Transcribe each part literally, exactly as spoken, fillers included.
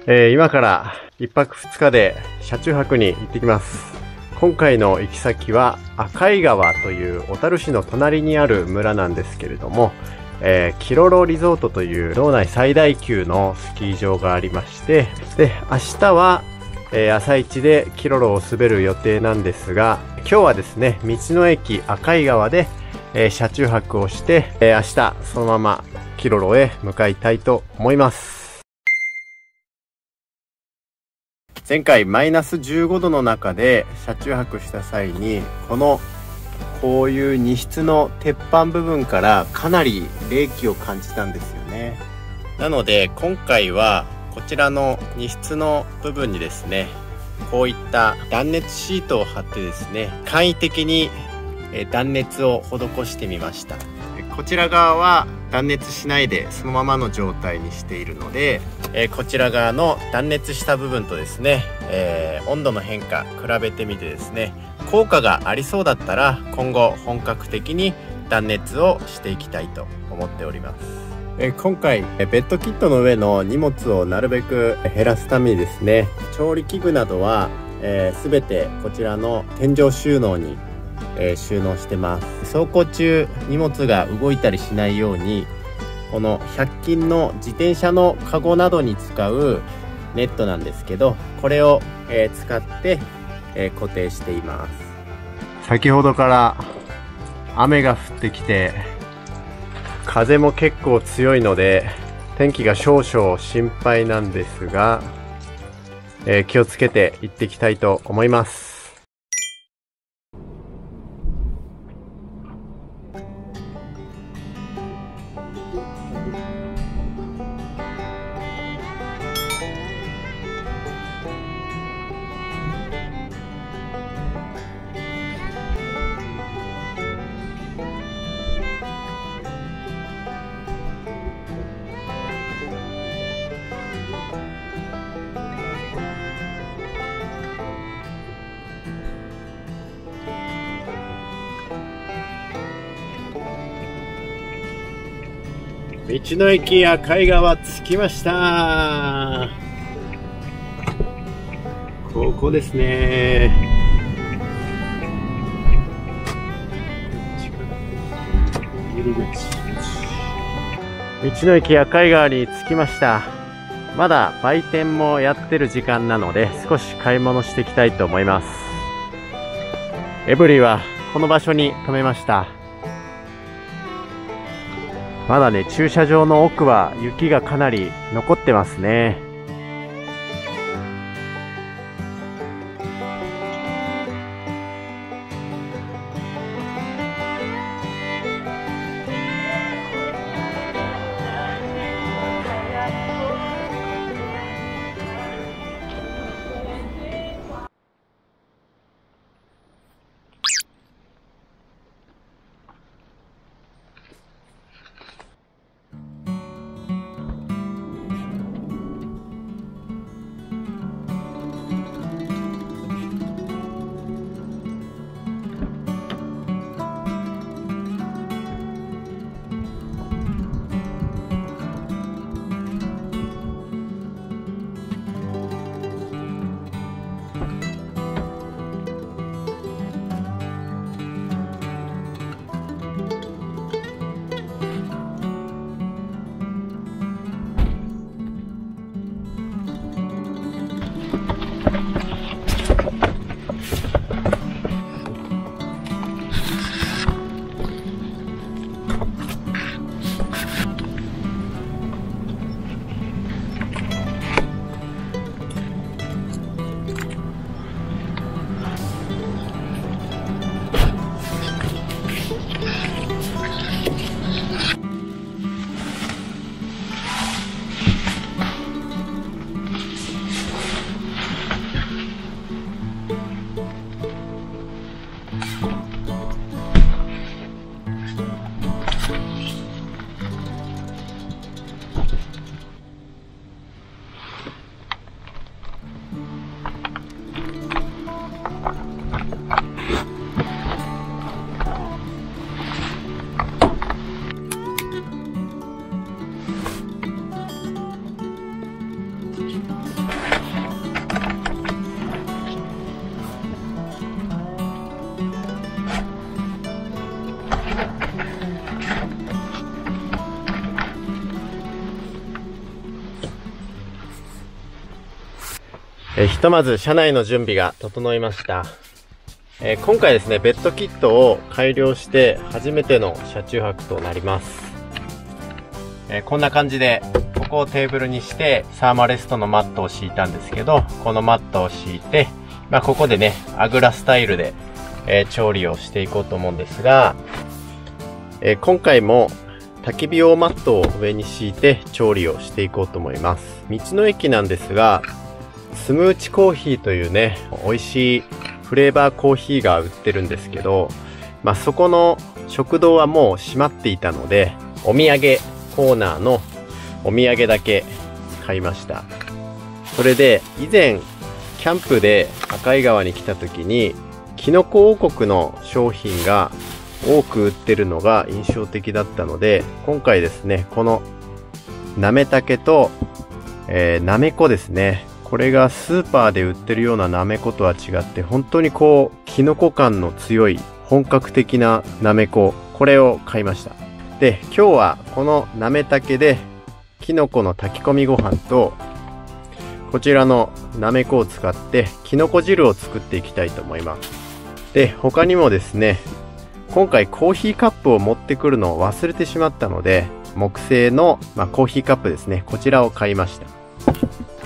えー、今からいっぱくふつかで車中泊に行ってきます。今回の行き先は赤井川という小樽市の隣にある村なんですけれども、えー、キロロリゾートという道内最大級のスキー場がありまして、で、明日は、えー、朝一でキロロを滑る予定なんですが、今日はですね、道の駅赤井川で、えー、車中泊をして、えー、明日そのままキロロへ向かいたいと思います。前回マイナスじゅうごどの中で車中泊した際に、このこういう荷室の鉄板部分からかなり冷気を感じたんですよね。なので今回はこちらの荷室の部分にですね、こういった断熱シートを貼ってですね、簡易的に断熱を施してみました。こちら側は断熱しないでそのままの状態にしているので、えこちら側の断熱した部分とですね、えー、温度の変化比べてみてですね、効果がありそうだったら今後本格的に断熱をしていきたいと思っております。え今回ベッドキットの上の荷物をなるべく減らすためにですね、調理器具などは、えー、全てこちらの天井収納にえー、収納してます。走行中荷物が動いたりしないように、このひゃく均の自転車のカゴなどに使うネットなんですけど、これを、えー、使って、えー、固定しています。先ほどから雨が降ってきて、風も結構強いので天気が少々心配なんですが、えー、気をつけて行っていきたいと思います。道の駅赤井川着きました。ここですね。道の駅赤井川に着きました。まだ売店もやってる時間なので、少し買い物していきたいと思います。エブリはこの場所に停めました。まだね、駐車場の奥は雪がかなり残ってますね。 ー、ひとまず車内の準備が整いました。えー、今回ですね、ベッドキットを改良して初めての車中泊となります。えー、こんな感じで、ここをテーブルにしてサーマレストのマットを敷いたんですけど、このマットを敷いて、まあ、ここでね、あぐらスタイルで、えー、調理をしていこうと思うんですが、えー、今回も焚き火用マットを上に敷いて調理をしていこうと思います。道の駅なんですが、スムーチコーヒーというね、美味しいフレーバーコーヒーが売ってるんですけど、まあ、そこの食堂はもう閉まっていたので、お土産コーナーのお土産だけ買いました。それで以前キャンプで赤井川に来た時にキノコ王国の商品が多く売ってるのが印象的だったので、今回ですね、このなめたけと、えー、なめこですね。これがスーパーで売ってるようななめことは違って、本当にこうキノコ感の強い本格的ななめこ、これを買いました。で、今日はこのなめたけでキノコの炊き込みご飯と、こちらのなめこを使ってきのこ汁を作っていきたいと思います。で、他にもですね、今回コーヒーカップを持ってくるのを忘れてしまったので、木製の、まあ、コーヒーカップですね、こちらを買いました。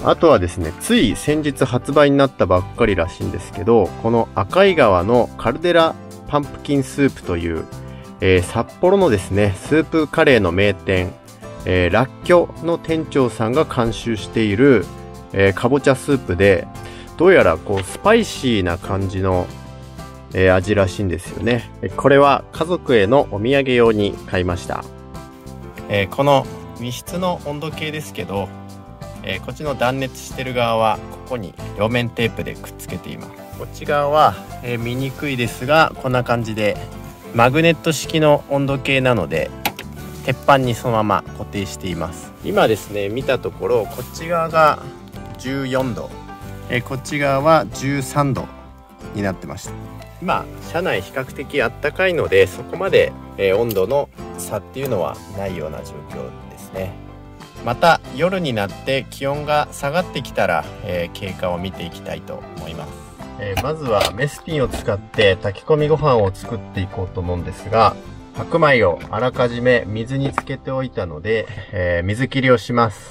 あとはですね、つい先日発売になったばっかりらしいんですけど、この赤井川のカルデラパンプキンスープという、えー、札幌のですね、スープカレーの名店、えー、らっきょの店長さんが監修している、えー、かぼちゃスープで、どうやらこうスパイシーな感じの、えー、味らしいんですよね。これは家族へのお土産用に買いました。えー、この密室の温度計ですけど、えー、こっちの断熱してる側はここに両面テープでくっつけています。こっち側は、えー、見にくいですが、こんな感じでマグネット式の温度計なので鉄板にそのまま固定しています。今ですね、見たところこっち側がじゅうよんど、えー、こっち側はじゅうさんどになってました。今車内比較的あったかいので、そこまで、えー、温度の差っていうのはないような状況ですね。また夜になって気温が下がってきたら、えー、経過を見ていきたいと思います。えー、まずはメスティンを使って炊き込みご飯を作っていこうと思うんですが、白米をあらかじめ水につけておいたので、えー、水切りをします。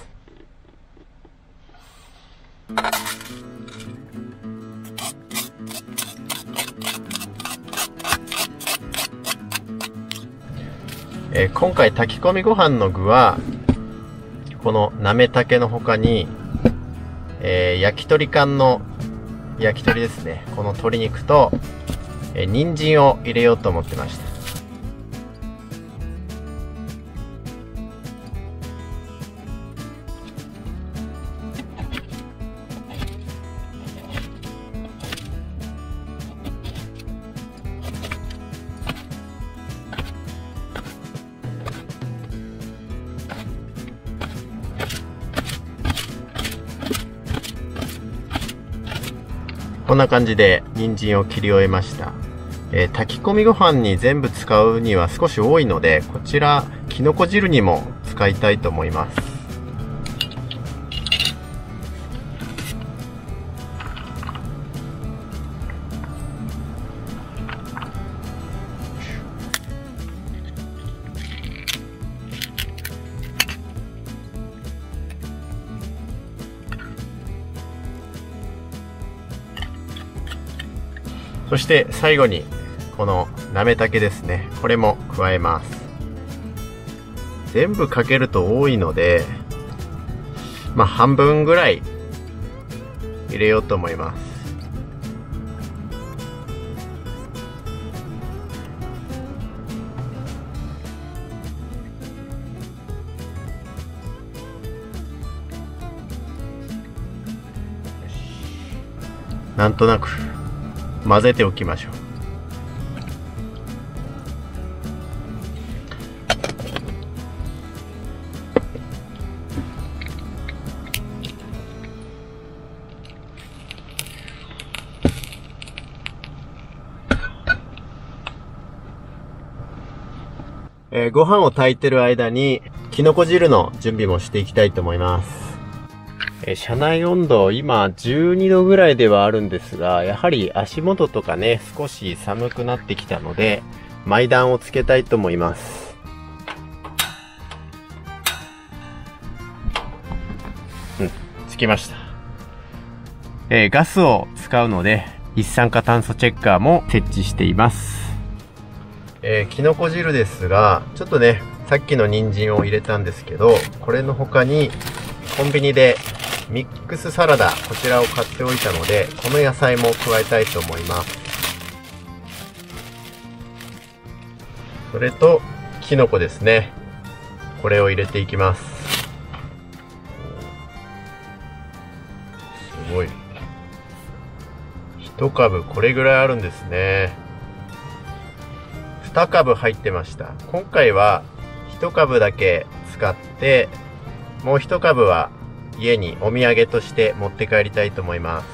えー、今回炊き込みご飯の具はこのなめたけの他に、えー、焼き鳥缶の焼き鳥ですね、この鶏肉と、えー、人参を入れようと思ってました。こんな感じで人参を切り終えました。えー、炊き込みご飯に全部使うには少し多いので、こちらきのこ汁にも使いたいと思います。そして最後にこのなめたけですね、これも加えます。全部かけると多いので、まあ半分ぐらい入れようと思います。なんとなく混ぜておきましょう。えー、ご飯を炊いてる間にきのこ汁の準備もしていきたいと思います。 え車内温度、今じゅうにどぐらいではあるんですが、やはり足元とかね、少し寒くなってきたので、毎暖をつけたいと思います。うん、つきました。えー、ガスを使うので、一酸化炭素チェッカーも設置しています。えー、きのこ汁ですが、ちょっとね、さっきの人参を入れたんですけど、これの他にコンビニでミックスサラダ、こちらを買っておいたので、この野菜も加えたいと思います。それと、きのこですね。これを入れていきます。すごい。一株これぐらいあるんですね。二株入ってました。今回は一株だけ使って、もう一株は家にお土産として持って帰りたいと思います。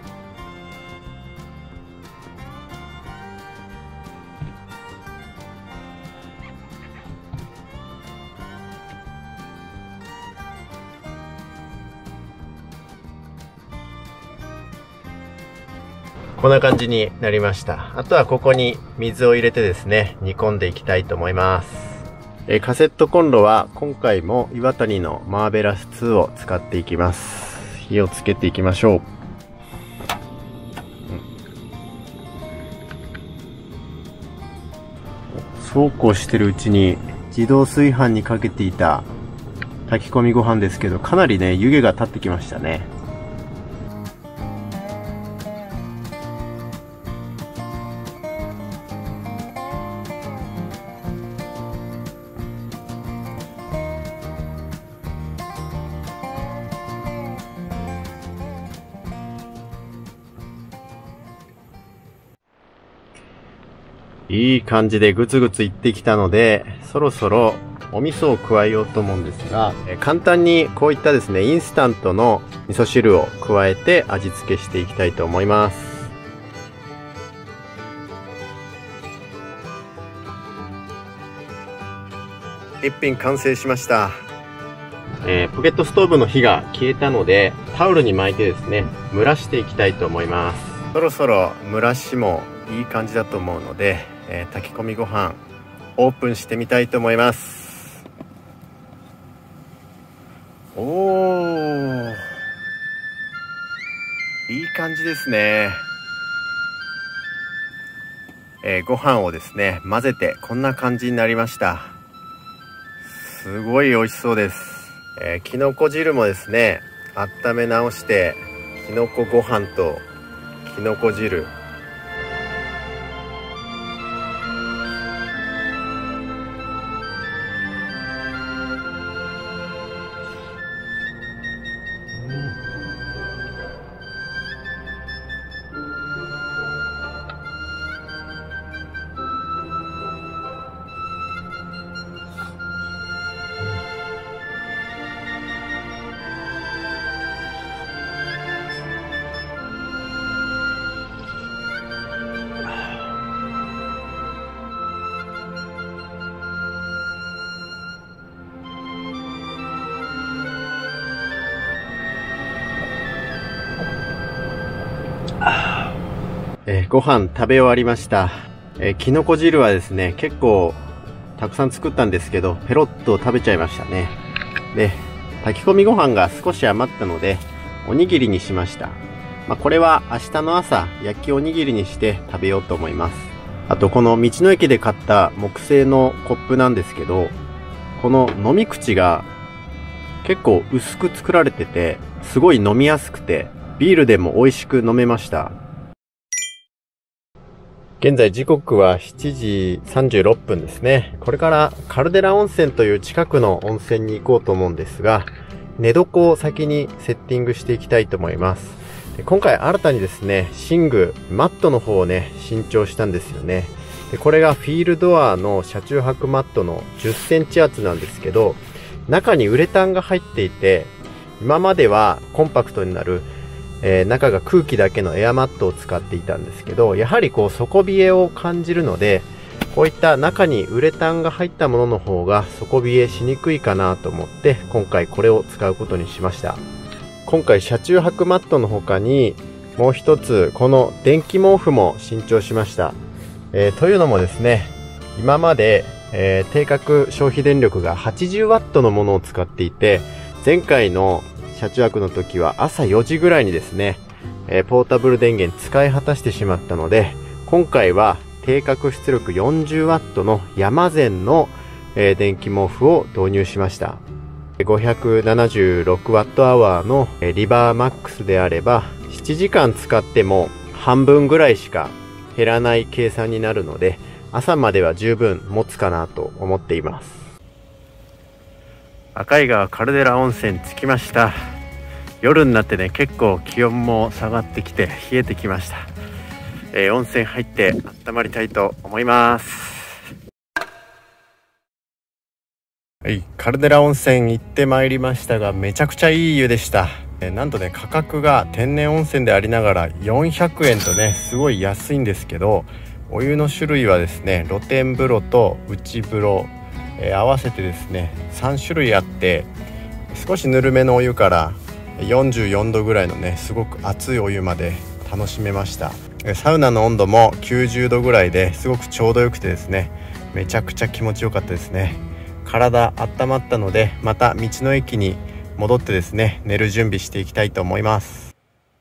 こんな感じになりました。あとはここに水を入れてですね、煮込んでいきたいと思います。えカセットコンロは今回も岩谷のマーベラスツーを使っていきます。火をつけていきましょう。そうこうしてるうちに自動炊飯にかけていた炊き込みご飯ですけど、かなりね、湯気が立ってきましたね。いい感じでグツグツいってきたので、そろそろお味噌を加えようと思うんですが、え簡単にこういったですね、インスタントの味噌汁を加えて味付けしていきたいと思います。一品完成しました。えー、ポケットストーブの火が消えたので、タオルに巻いてですね、蒸らしていきたいと思います。そろそろ蒸らしもいい感じだと思うので、えー、炊き込みご飯オープンしてみたいと思います。おー、いい感じですね。えー、ご飯をですね混ぜてこんな感じになりました。すごい美味しそうです。えー、きのこ汁もですね温め直して、きのこご飯ときのこ汁、えー、ご飯食べ終わりました。えー、きのこ汁はですね、結構たくさん作ったんですけど、ペロッと食べちゃいましたね。で、炊き込みご飯が少し余ったので、おにぎりにしました。まあ、これは明日の朝、焼きおにぎりにして食べようと思います。あと、この道の駅で買った木製のコップなんですけど、この飲み口が結構薄く作られてて、すごい飲みやすくて、ビールでも美味しく飲めました。現在時刻はしちじさんじゅうろっぷんですね。これからカルデラ温泉という近くの温泉に行こうと思うんですが、寝床を先にセッティングしていきたいと思います。で今回新たにですね、寝具、マットの方をね、新調したんですよね。でこれがフィールドアの車中泊マットのじゅっセンチ厚なんですけど、中にウレタンが入っていて、今まではコンパクトになるえー、中が空気だけのエアマットを使っていたんですけど、やはりこう底冷えを感じるので、こういった中にウレタンが入ったものの方が底冷えしにくいかなと思って、今回これを使うことにしました。 今回車中泊マットの他にもう一つこの電気毛布も新調しました。えー、というのもですね、今まで、えー、定格消費電力がはちじゅうワットのものを使っていて、前回の車中泊の時は朝よじぐらいにですね、えー、ポータブル電源使い果たしてしまったので、今回は定格出力よんじゅうワットの山善の、えー、電気毛布を導入しました。ごひゃくななじゅうろくワットアワーのリバーマックスであればななじかん使っても半分ぐらいしか減らない計算になるので、朝までは十分持つかなと思っています。赤井川カルデラ温泉着きました。夜になってね、結構気温も下がってきて冷えてきました。えー、温泉入って温まりたいと思います。はい、カルデラ温泉行ってまいりましたが、めちゃくちゃいい湯でした。えー、なんとね、価格が天然温泉でありながらよんひゃくえんとね、すごい安いんですけど、お湯の種類はですね、露天風呂と内風呂、えー、合わせてですねさん種類あって、少しぬるめのお湯からよんじゅうよんどぐらいのね、すごく熱いお湯まで楽しめました。サウナの温度もきゅうじゅうどぐらいですごくちょうどよくてですね、めちゃくちゃ気持ちよかったですね。体温まったので、また道の駅に戻ってですね、寝る準備していきたいと思います。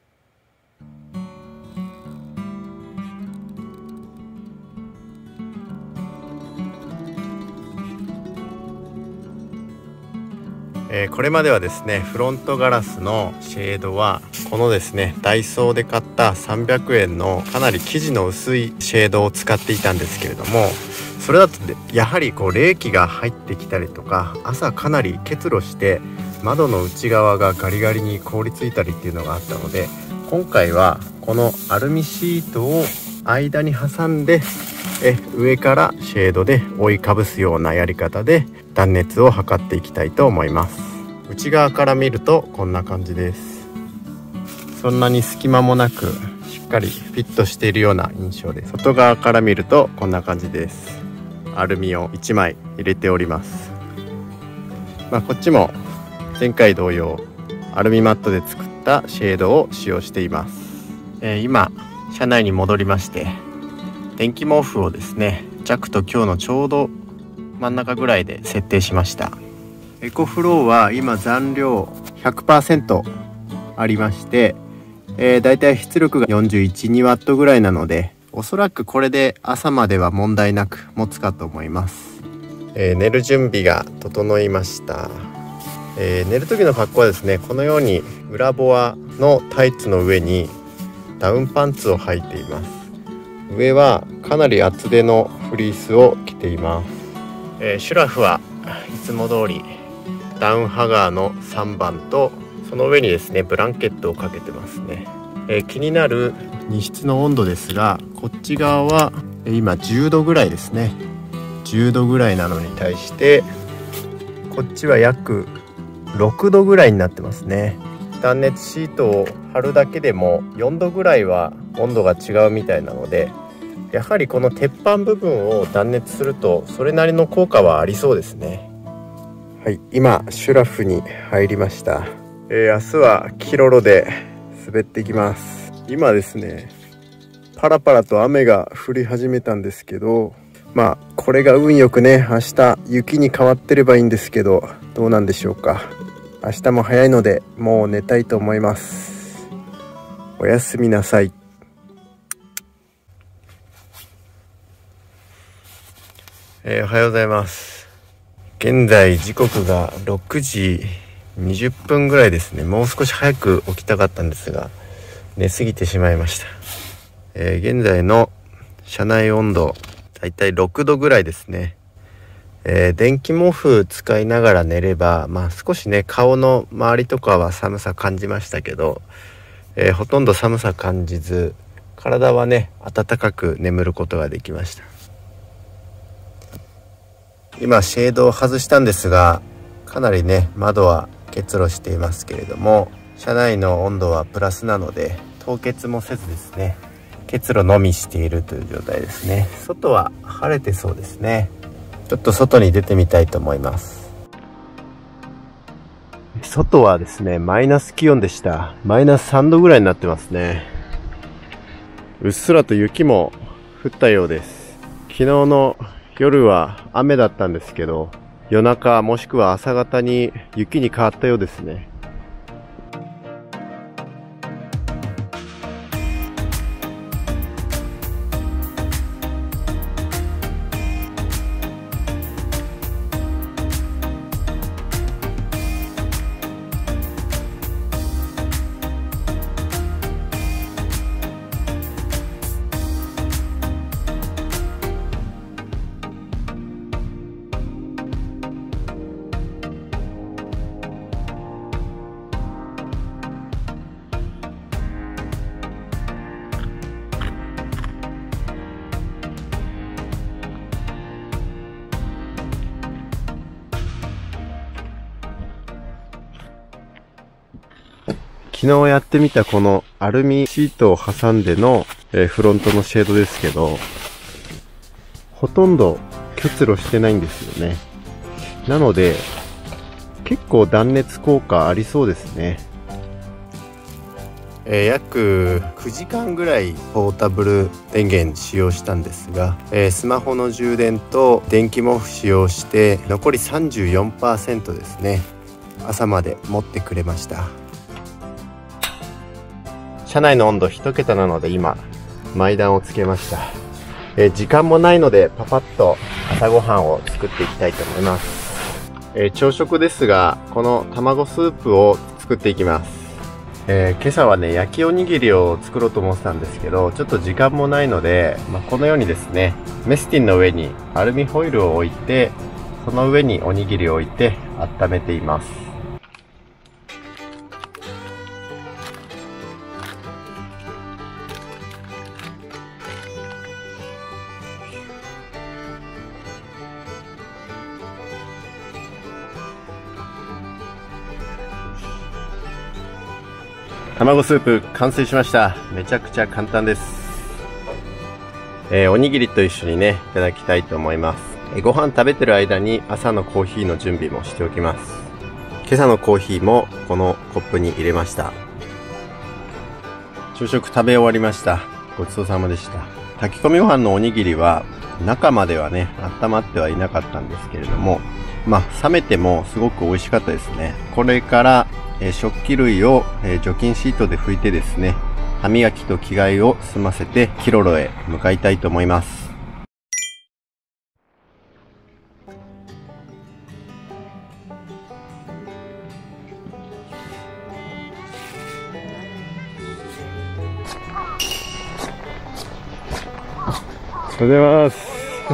えー、これまではですね、フロントガラスのシェードはこのですね、ダイソーで買ったさんびゃくえんのかなり生地の薄いシェードを使っていたんですけれども、それだとやはりこう冷気が入ってきたりとか、朝かなり結露して窓の内側がガリガリに凍りついたりっていうのがあったので、今回はこのアルミシートを間に挟んでえ上からシェードで覆いかぶすようなやり方で断熱を図っていきたいと思います。内側から見るとこんな感じです。そんなに隙間もなくしっかりフィットしているような印象です。外側から見るとこんな感じです。アルミをいちまい入れております。まあ、こっちも前回同様アルミマットで作ったシェードを使用しています。えー、今車内に戻りまして、電気毛布をですね、弱と強のちょうど真ん中ぐらいで設定しました。エコフローは今残量 ひゃくパーセント ありまして、えー、だいたい出力がよんじゅういち、にワットぐらいなので、おそらくこれで朝までは問題なく持つかと思います。えー、寝る準備が整いました。えー、寝る時の格好はですね、このように裏ボアのタイツの上にダウンパンツを履いています。上はかなり厚手のフリースを着ています。えー、シュラフはいつも通りダウンハガーのさんばんと、その上にですねブランケットをかけてますね。えー、気になる荷室の温度ですが、こっち側は今じゅうどぐらいですね。じゅうどぐらいなのに対してこっちは約ろくどぐらいになってますね。断熱シートを貼るだけでもよんどぐらいは温度が違うみたいなので、やはりこの鉄板部分を断熱するとそれなりの効果はありそうですね。はい、今シュラフに入りました。えー、明日はキロロで滑っていきます。今ですね、パラパラと雨が降り始めたんですけど、まあこれが運よくね、明日雪に変わってればいいんですけど、どうなんでしょうか。明日も早いのでもう寝たいと思います。おやすみなさい。えー、おはようございます。現在時刻がろくじにじゅっぷんぐらいですね。もう少し早く起きたかったんですが寝すぎてしまいました。えー、現在の車内温度だいたいろくどぐらいですね。えー、電気毛布使いながら寝れば、まあ少しね顔の周りとかは寒さ感じましたけど、えー、ほとんど寒さ感じず、体はね暖かく眠ることができました。今シェードを外したんですが、かなりね窓は結露していますけれども、車内の温度はプラスなので凍結もせずですね、結露のみしているという状態ですね。外は晴れてそうですね。ちょっと外に出てみたいと思います。 外はですね、マイナス気温でした。マイナスさんどぐらいになってますね。うっすらと雪も降ったようです。昨日の夜は雨だったんですけど、夜中もしくは朝方に雪に変わったようですね。昨日やってみたこのアルミシートを挟んでの、えー、フロントのシェードですけど、ほとんど結露してないんですよね。なので結構断熱効果ありそうですね。えー、約くじかんぐらいポータブル電源使用したんですが、えー、スマホの充電と電気毛布使用して残り さんじゅうよんパーセント ですね。朝まで持ってくれました。車内の温度一桁なので今毎暖をつけました。えー、時間もないのでパパッと朝ごはんを作っていきたいと思います。えー、朝食ですが、この卵スープを作っていきます。えー、今朝はね、焼きおにぎりを作ろうと思ってたんですけど、ちょっと時間もないので、まあ、このようにですね、メスティンの上にアルミホイルを置いて、その上におにぎりを置いて温めています。卵スープ完成しました。めちゃくちゃ簡単です。えー、おにぎりと一緒にね、いただきたいと思います。えー、ご飯食べてる間に朝のコーヒーの準備もしておきます。今朝のコーヒーもこのコップに入れました。朝食食べ終わりました。ごちそうさまでした。炊き込みご飯のおにぎりは中まではね、温まってはいなかったんですけれども、まあ冷めてもすごく美味しかったですね。これからえー、食器類を、えー、除菌シートで拭いてですね、歯磨きと着替えを済ませてキロロへ向かいたいと思います。おはようございます。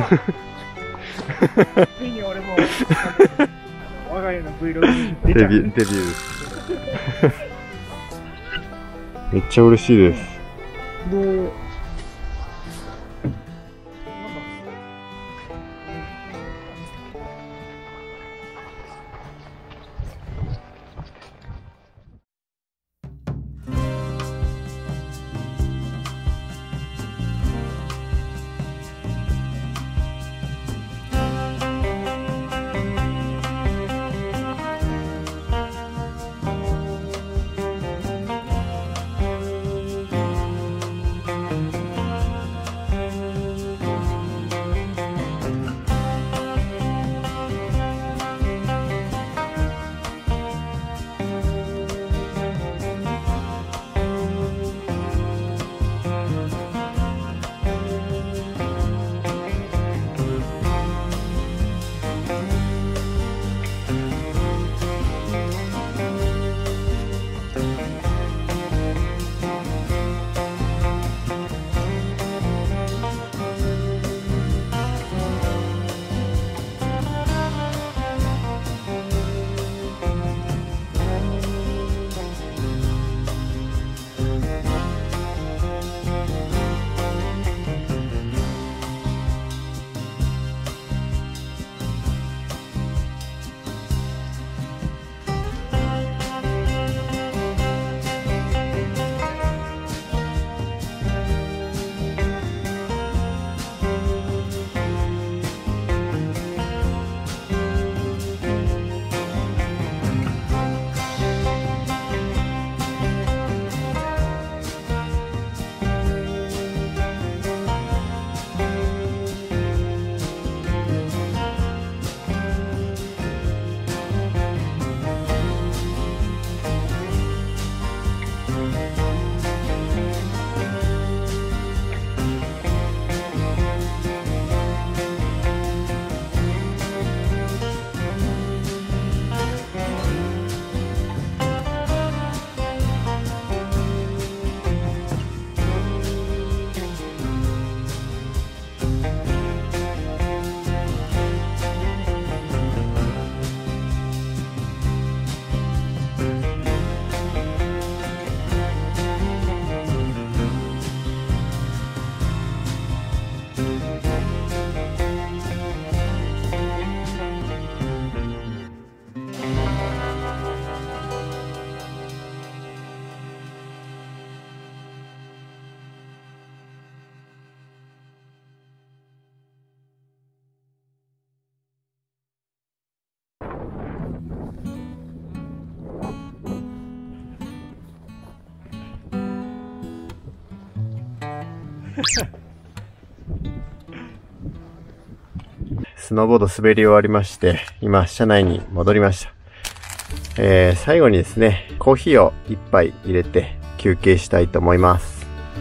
ついに俺も我が家の Vlog に出ちゃう。 デビュー、デビューです。めっちゃ嬉しいです。 で、 スノーボード滑り終わりまして、今、車内に戻りました。えー、最後にですね、コーヒーを一杯入れて休憩したいと思います。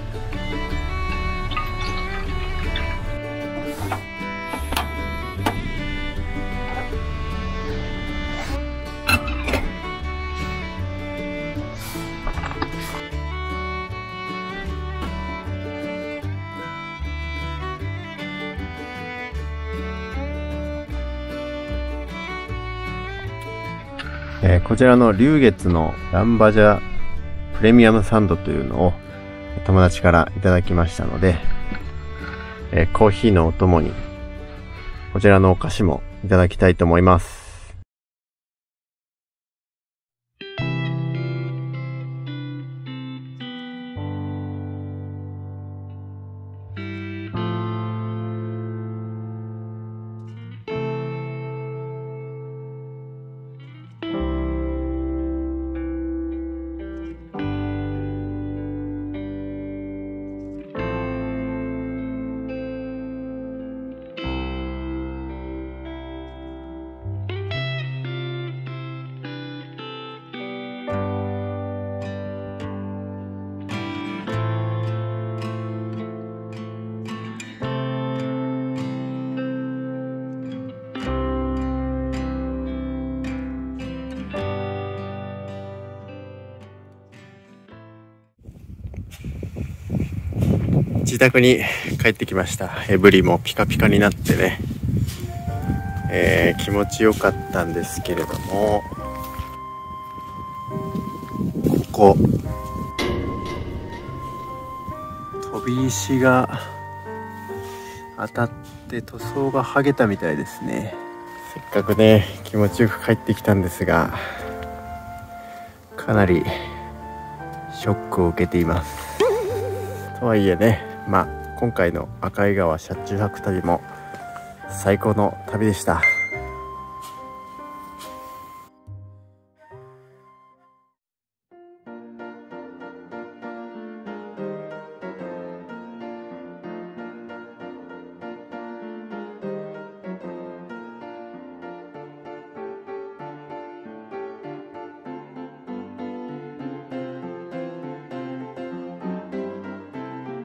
えー、こちらの龍月のランバジャプレミアムサンドというのを友達からいただきましたので、えー、コーヒーのお供にこちらのお菓子もいただきたいと思います。自宅に帰ってきました。エブリもピカピカになってね、えー、気持ちよかったんですけれども、ここ飛び石が当たって塗装が剥げたみたいですね。せっかくね気持ちよく帰ってきたんですが、かなりショックを受けています。とはいえね、まあ今回の赤井川車中泊旅も最高の旅でした。